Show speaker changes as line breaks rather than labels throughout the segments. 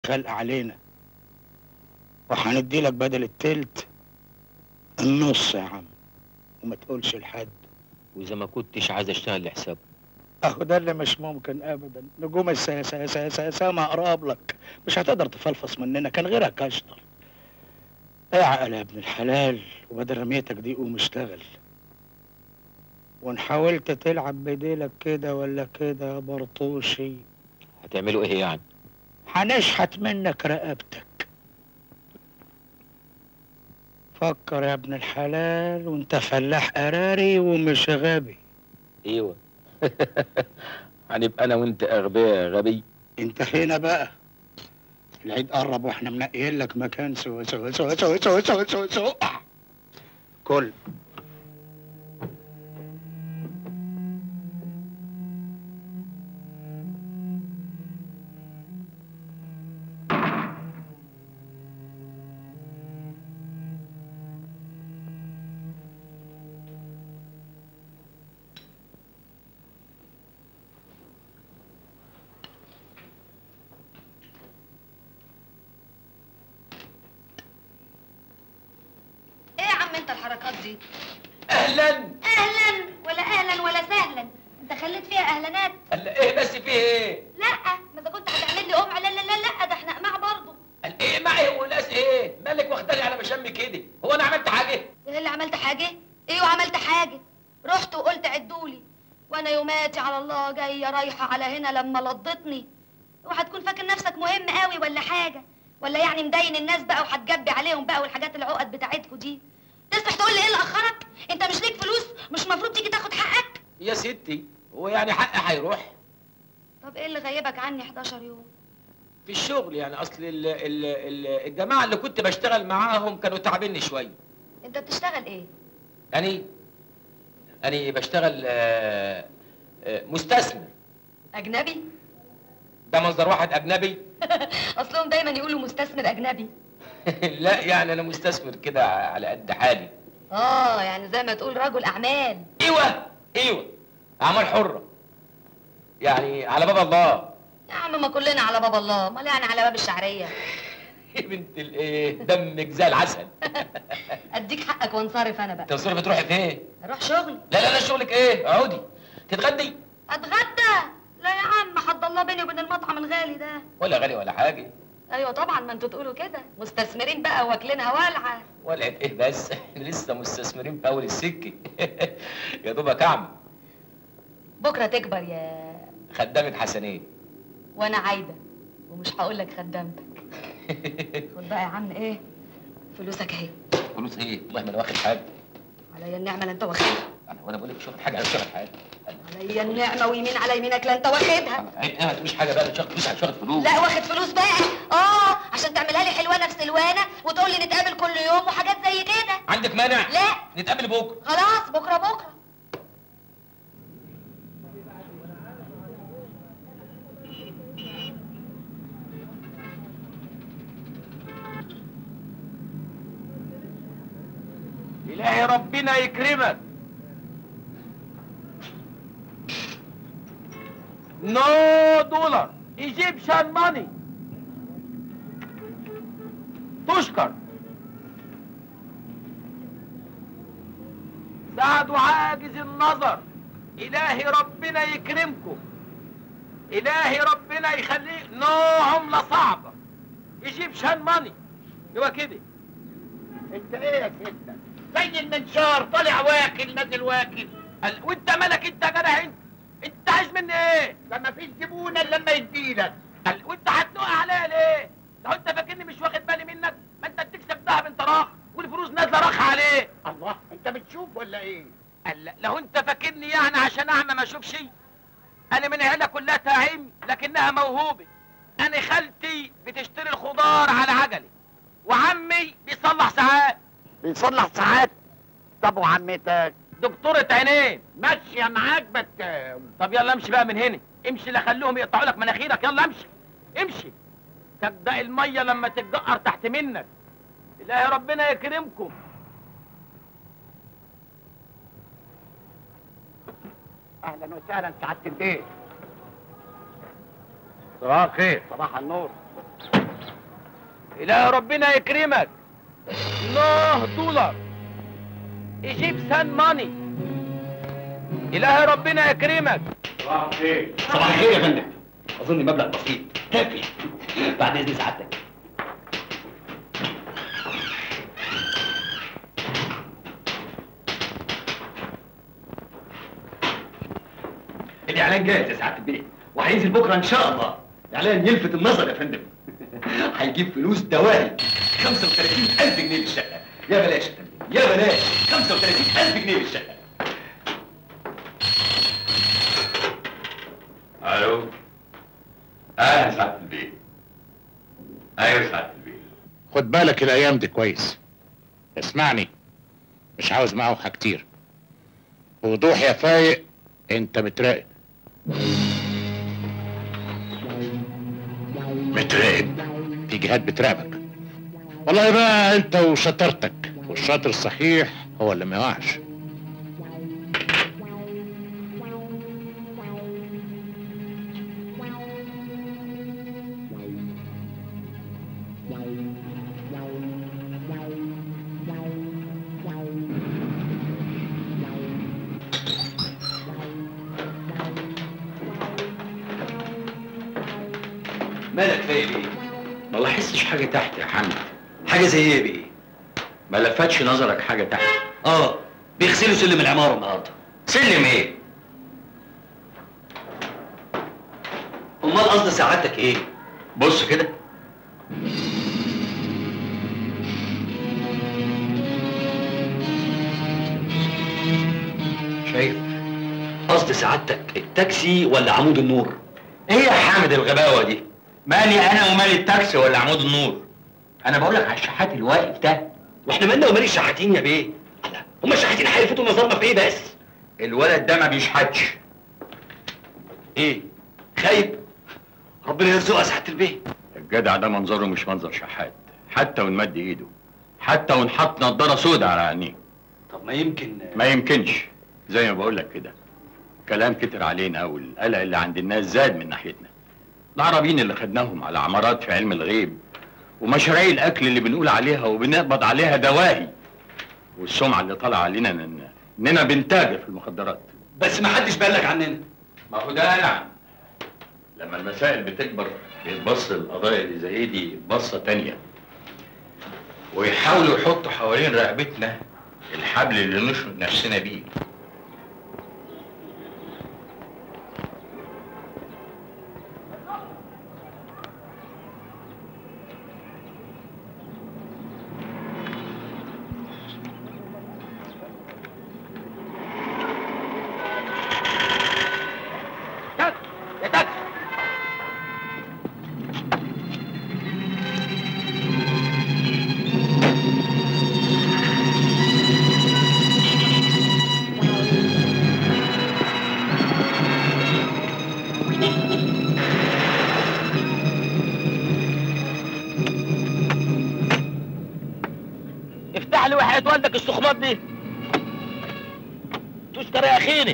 خلق علينا، وهندي لك بدل التلت النص يا عم، وما تقولش لحد.
واذا ما كنتش عايز اشتغل لحسابه؟
اهو ده اللي مش ممكن ابدا. نجوم السما اقرب لك، مش هتقدر تفلفص مننا، كان غيرك اشطر. اعقل يا ابن الحلال، وبدل رميتك دي قوم اشتغل. وان حاولت تلعب بديلك كده ولا كده يا برطوشي،
هتعملوا ايه يعني؟
هنشحت منك رقبتك. فكر يا ابن الحلال، وانت فلاح قراري ومش غبي.
ايوه. هنبقى انا وانت اغبياء يا غبي.
انت هنا بقى، العيد قرب واحنا منقيين لك مكان سو. كل
الحركات دي؟
اهلا
اهلا ولا اهلا ولا سهلا، انت خليت فيها اهلانات.
قال ايه بس فيه ايه؟
لا ما اذا كنت هتعمل لي قمع، لا لا لا لا، ده احنا قماع برضه.
قال ايه معي وناس ايه؟ مالك واخداني على مشامي كده؟ هو انا عملت حاجه؟
ايه اللي عملت حاجه؟ ايوه عملت حاجه، رحت وقلت عدولي، وانا يوماتي على الله جايه رايحه على هنا لما لضتني. وهتكون فاكر نفسك مهم قوي ولا حاجه؟ ولا يعني مدين الناس بقى وهتجبي عليهم بقى والحاجات العقد بتاعتكوا دي؟ تسمح تقول لي ايه اللي اخرك؟ انت مش ليك فلوس؟ مش المفروض تيجي تاخد حقك؟
يا ستي هو يعني حقي هيروح؟
طب ايه اللي غيبك عني 11 يوم؟
في الشغل يعني، اصل الجماعه اللي كنت بشتغل معاهم كانوا تعبيني شويه.
انت بتشتغل ايه؟
أنا بشتغل مستثمر.
اجنبي؟
ده منظر واحد اجنبي؟
اصلهم دايما يقولوا مستثمر اجنبي.
لا يعني انا مستثمر كده على قد حالي.
يعني زي ما تقول رجل اعمال.
ايوه اعمال حره، يعني على باب الله.
يا عم ما كلنا على باب الله، امال يعني على باب الشعريه.
يا بنت الايه، دمك زي العسل.
اديك حقك وانصرف انا بقى.
تنصرفي تروحي فين؟
اروح شغلي.
لا شغلك ايه؟ اقعدي تتغدي.
اتغدى؟ لا يا عم، حد الله بيني وبين المطعم الغالي ده.
ولا غالي ولا حاجه.
ايوه طبعا، ما انتوا تقولوا كده، مستثمرين بقى واكلينها والعه.
ولعت ايه بس؟ لسه مستثمرين في اول السكه. يا دوبك اعمل.
بكره تكبر يا
خدامك حسنين.
وانا عايده، ومش هقول لك خدامتك. خد بقى يا عم ايه فلوسك اهي.
فلوس ايه؟ والله ما انا واخد حاجه.
عليا النعمه لا انت واخدها.
وانا بقول لك مش واخد حاجه، انا مش واخد حاجه.
عليا النعمه ويمين على يمينك لا انت واخدها.
ما تقوليش حاجه بقى، مش واخد فلوس، مش واخد فلوس.
لا واخد فلوس بقى. عشان تعملها لي حلوانه في سلوانه وتقول لي نتقابل كل يوم وحاجات زي كده.
عندك مانع؟
لا
نتقابل بكره.
خلاص بكره.
إلهي ربنا يكرمك. نو دولار ايجيبشن ماني. تشكر. سعد عاجز النظر، إلهي ربنا يكرمكم، إلهي ربنا يخليه. نو عملة صعبة، ايجيبشن ماني. يبقى كده.
انت ايه يا ستة؟ زي المنشار طالع واكل نازل واكل.
وانت مالك انت يا جدع؟ انت عايز مني ايه؟
ده مفيش زبونه الا لما يديلك.
وانت هتنق عليا ليه؟ لو انت فاكرني مش واخد بالي منك، ما انت بتكسب دهب انت راخ والفلوس نازله راخ عليه.
الله، انت بتشوف ولا ايه؟
لو انت فاكرني يعني عشان اعمى ما اشوفش، انا من عيله كلها تعيم لكنها موهوبه. انا خالتي بتشتري الخضار على عجله، وعمي بيصلح ساعات.
بيصلح ساعات؟ طب وعمتك؟
دكتورة عينين.
ماشيه معاك بس.
طب يلا امشي بقى من هنا، امشي لا خلوهم يقطعوا لك مناخيرك. يلا امشي. تبدأ الميه لما تتجقر تحت منك. إلهي ربنا يكرمكم.
اهلا وسهلا سعاده البيت.
صباح الخير.
صباح النور.
إله ربنا يكرمك. $9 ايجيبسان ماني. إله ربنا يكرمك.
صباح الخير. صباح الخير يا فندم. أظن مبلغ بسيط كافي. بعد إذن سعادتك. الإعلان جاهز يا سعادة البيه وهينزل بكرة إن شاء الله. إعلان يلفت النظر يا فندم. هيجيب فلوس دواهي 35,000 جنيه للشقة. يا بلاش يا فندم يا بلاش 35,000 جنيه للشقة.
الو. اهلا سعادة البيه. ايوه سعادة البيه.
خد بالك الايام دي كويس. اسمعني، مش عاوز معوحة كتير. بوضوح يا فايق، انت متراقب.
متراقب؟
في جهات بتراقبك. والله بقى انت وشطارتك، والشاطر الصحيح هو اللي ما يقعش.
مالك فايق بيه؟
ما لاحظتش حاجة تحت يا حمد.
حاجة زي إيه بيه؟
ما لفتش نظرك حاجة تحت؟
بيغسلوا سلم العمارة النهارده.
سلم ايه؟
أمال قصد سعادتك إيه؟
بص كده.
شايف؟ قصد سعادتك التاكسي ولا عمود النور؟
ايه يا حامد الغباوة دي؟ مالي انا ومالي التاكسي ولا عمود النور؟ انا بقول لك على الشحات الواقف ده.
واحنا مالنا ومال الشحاتين يا بيه؟ هما الشحاتين هيلفتوا نظرنا في ايه بس؟
الولد ده ما بيشحتش.
ايه؟ خايب؟ ربنا يرزقه يا سعادة البيه.
الجدع ده منظره مش منظر شحات، حتى وان مد ايده، حتى وان حط نضاره سودا على عينيه.
طب ما يمكن
ما يمكنش، زي ما بقول لك كده. كلام كتر علينا والقلق اللي عند الناس زاد من ناحيتنا. العربيين اللي خدناهم على عمارات في علم الغيب، ومشاريع الاكل اللي بنقول عليها وبنقبض عليها دواهي، والسمعه اللي طالعه علينا اننا بنتاجر في المخدرات.
بس ما حدش بالك عننا.
ما هو ده نعم. لما المسائل بتكبر بيتبص القضايا اللي زي دي بصه تانيه، ويحاولوا يحطوا حوالين رقبتنا الحبل اللي نشرد نفسنا بيه.
افتح لي وحياة والدك السخمات دي. تشكر يا اخيني.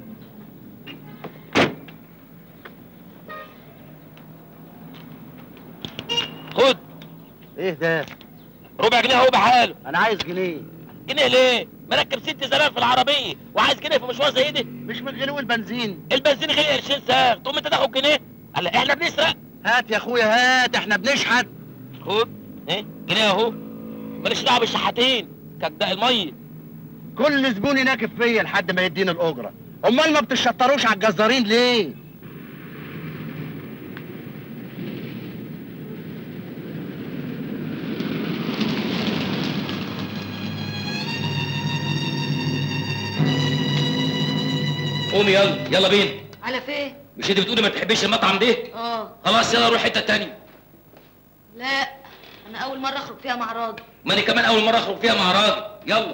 خد.
ايه ده؟
ربع جنيه اهو بحاله.
انا عايز جنيه.
جنيه ليه؟ مركب 6 زلال في العربية وعايز جنيه في مشوار زي دي؟
مش من غلو البنزين.
البنزين غلي قرشين ساغ، تقوم انت تاخد جنيه؟ قال احنا بنسرق.
هات يا اخويا هات، احنا بنشحت.
خد. ايه؟ جنيه اهو. ماليش دعوة بالشحاتين، كجداء المية.
كل زبون يناكف فيا لحد ما يديني الاجره. امال ما بتشطروش على الجزارين ليه؟
قومي يلا يلا بينا.
على فين؟
مش انت بتقولي ما تحبيش المطعم ده؟ خلاص يلا روح حته تانية.
لا، انا اول مره اخرج فيها مع راجل.
ما انا كمان اول مره اخرج فيها مع راجل. يلا.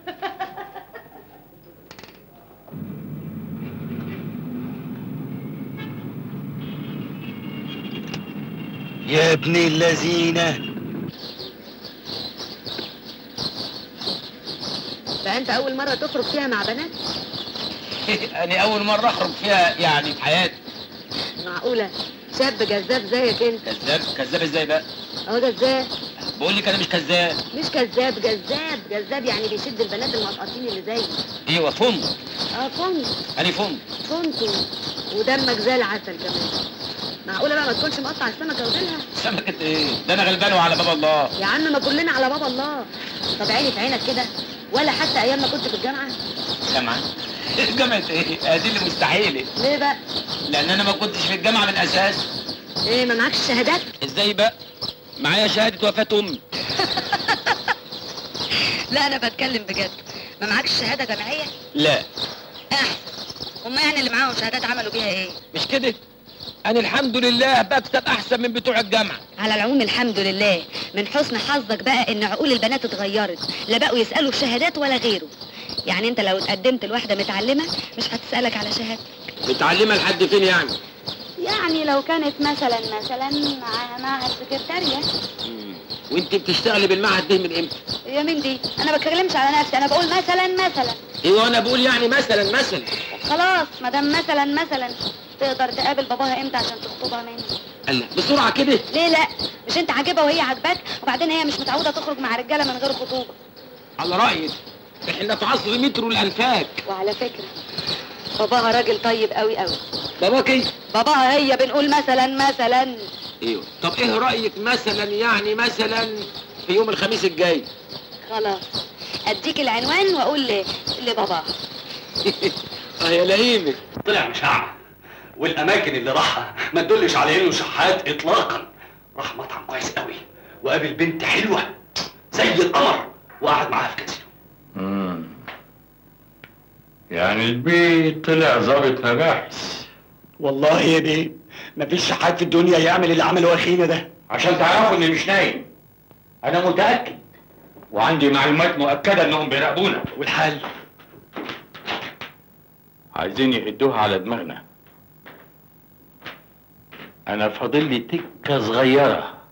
يا ابن اللذينه.
ده انت اول مره تخرج فيها مع بنات؟
انا اول مرة اخرج فيها يعني في حياتي.
معقوله؟ شاب جذاب زيك انت.
كذاب؟ كذاب ازاي بقى؟
اهو كذاب.
بقول لك انا مش كذاب.
مش كذاب، جذاب. جذاب يعني بيشد البنات المقطقطين اللي زيي.
ايوه فندق.
فندق.
انا فندق.
فندق ودمك زي العسل كمان. معقوله بقى ما تكونش مقطع السمكه وديلها؟
سمكة ايه؟ ده انا غلبان وعلى باب الله.
يا عم ما كلنا على باب الله. طب عيني في عينك كده، ولا حتى ايام ما كنت في الجامعه؟
جامعة؟ جامعة ايه؟ دي اللي مستحيلة.
ليه بقى؟
لان انا ما كنتش في الجامعة من اساس.
ايه ما معكش شهادات؟
ازاي بقى؟ معايا شهادة وفاة امي.
لا انا بتكلم بجد. ما معكش شهاده جامعيه؟
لا.
احسن. هما يعني اللي معاهم شهادات عملوا بيها ايه؟
مش كده؟ انا الحمد لله بكسب احسن من بتوع الجامعة.
على العموم الحمد لله. من حسن حظك بقى ان عقول البنات اتغيرت، لا بقوا يسالوا في شهادات ولا غيره. يعني انت لو اتقدمت لواحده متعلمه مش هتسالك على شهادتك.
متعلمة لحد فين يعني؟
يعني لو كانت مثلا معاها السكرتارية.
وانت بتشتغلي بالمعهد ده من امتى؟
يا مين دي؟ انا ما بتكلمش على نفسي، انا بقول مثلا.
ايوه انا بقول يعني مثلا.
خلاص ما دام مثلا تقدر تقابل باباها امتى عشان تخطبها مني؟
الله بسرعة كده؟
ليه لا؟ مش انت عاجبها وهي عاجباك، وبعدين هي مش متعودة تخرج مع رجالة من غير خطوبة.
على رأيك احنا في عصر مترو الانفاك.
وعلى فكرة باباها راجل طيب قوي قوي.
باباك ايه؟
باباها هي بنقول مثلا.
ايوه طب ايه رأيك مثلا في يوم الخميس الجاي؟
خلاص اديك العنوان واقول لباباها.
يا لئيمة.
طلع مشاع، والاماكن اللي راحها ما تدلش على انه شحات اطلاقا. راح مطعم كويس قوي وقابل بنت حلوه زي القمر وقعد معاها في كازينو.
يعني البيت طلع ظابط مباحث.
والله يا بيه مفيش شحات في الدنيا يعمل اللي عمله اخينا ده.
عشان تعرفوا اني مش نايم، انا متاكد وعندي معلومات مؤكده انهم بيراقبونا.
والحل؟
عايزين يهدوها على دماغنا. انا فاضل لي تكه صغيره